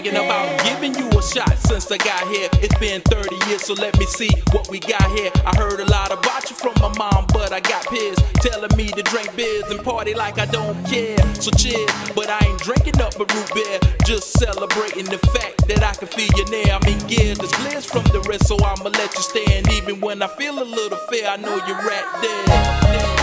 thinking about giving you a shot since I got here. It's been 30 years, so let me see what we got here. I heard a lot about you from my mom, but I got pissed, telling me to drink beers and party like I don't care. So cheers, but I ain't drinking up a root beer, just celebrating the fact that I can feel you near. I'm in gear, there's gliss from the rest, so I'ma let you stand. Even when I feel a little fear, I know you're right there.